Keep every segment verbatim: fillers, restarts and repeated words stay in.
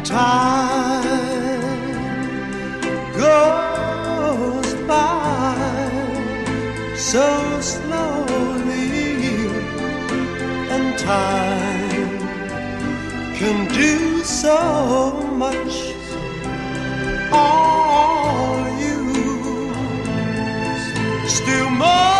time goes by so slowly, and time can do so much. All you still more.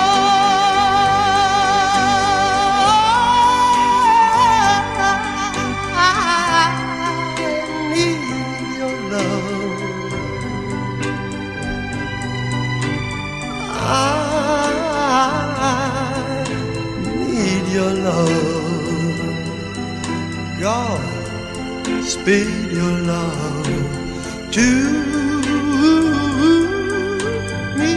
Your love, God, speed your love to me.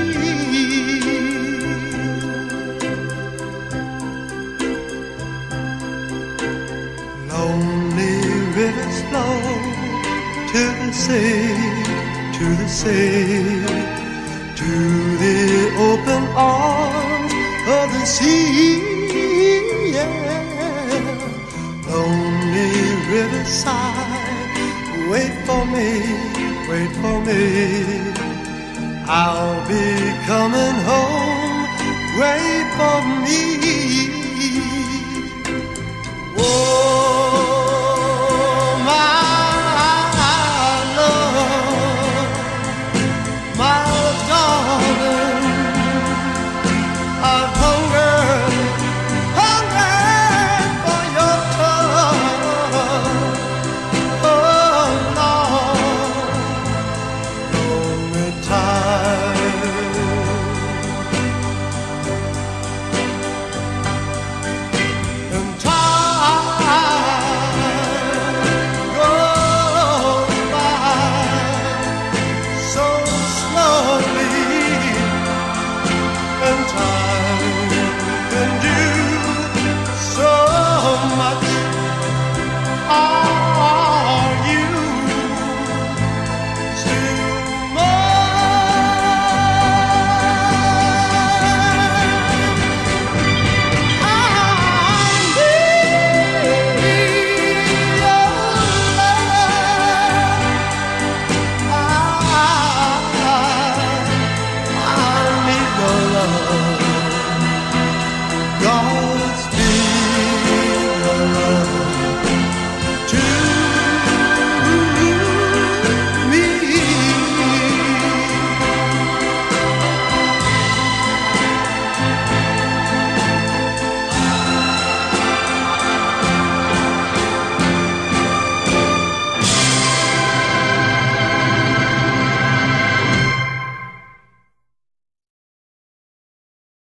Lonely rivers flow to the sea, to the sea, to the open arms of the sea. Lonely riverside, wait for me, wait for me. I'll be coming home, wait for me. Whoa.